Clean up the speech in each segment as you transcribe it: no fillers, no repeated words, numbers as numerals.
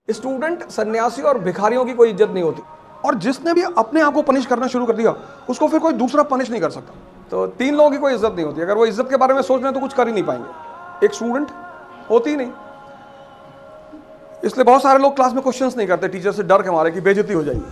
Student, सन्यासी और भिखारियों की कोई इज्जत नहीं होती। और जिसने भी अपने आप को पनिश करना शुरू कर दिया उसको फिर कोई दूसरा पनिश नहीं कर सकता। तो तीन लोगों की कोई इज्जत नहीं होती। अगर वो इज्जत के बारे में सोच रहे हैं तो कुछ कर ही नहीं पाएंगे। एक स्टूडेंट होती ही नहीं, इसलिए बहुत सारे लोग क्लास में क्वेश्चंस नहीं करते टीचर से, डर के मारे कि बेइज्जती हो जाएगी।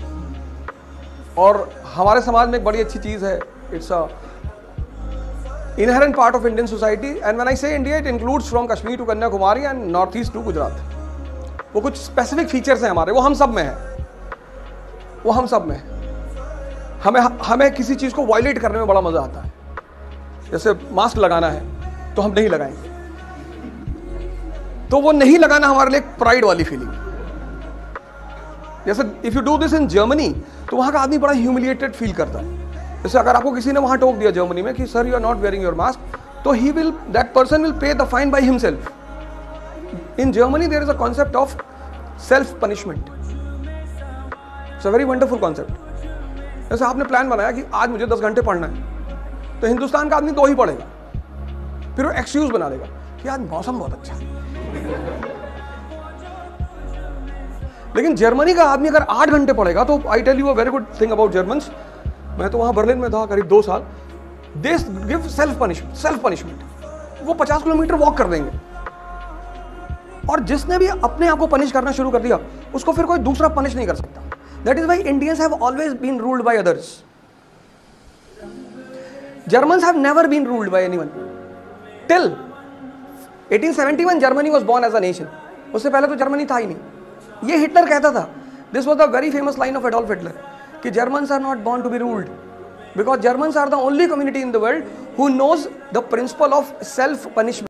और हमारे समाज में एक बड़ी अच्छी चीज है, it's a inherent part of Indian society, and when I say India, it includes from Kashmir to Kanyakumari and northeast to Gujarat. वो कुछ स्पेसिफिक फीचर्स हैं हमारे, वो हम सब में है, वो हम सब में है। हमें किसी चीज़ को वायलेट करने में बड़ा मज़ा आता है। जैसे मास्क लगाना है तो हम नहीं लगाएंगे, तो वो नहीं लगाना हमारे लिए एक प्राइड वाली फीलिंग। जैसे if you do this in Germany तो वहाँ का आदमी बड़ा ह्यूमिलिएटेड फील करता है। जैसे अगर आपको किसी ने वहाँ टोक दिया जर्मनी में कि sir you are not wearing your mask, तो that person will pay the fine by himself. In Germany there is a concept of self punishment. It's a very wonderful concept. जैसे आपने प्लान बनाया कि आज मुझे 10 घंटे पढ़ना है, तो हिंदुस्तान का आदमी 2 ही पढ़ेगा, फिर वो एक्सक्यूज बना देगा कि आज मौसम बहुत अच्छा है। लेकिन जर्मनी का आदमी अगर 8 घंटे पढ़ेगा, तो I tell you a very good thing about Germans. मैं तो वहां बर्लिन में था करीब 2 साल। They give self punishment. वो 50 किलोमीटर वॉक कर देंगे। और जिसने भी अपने आप को पनिश करना शुरू कर दिया उसको फिर कोई दूसरा पनिश नहीं कर सकता। That is why Indians have always been ruled by others. Germans have never been ruled by anyone till 1871 Germany was born as a nation. उससे पहले तो जर्मनी था ही नहीं। ये हिटलर कहता था, this was the very famous line of Adolf Hitler, कि Germans are not born to be ruled, because Germans are the only community in the world who knows the principle of self punishment.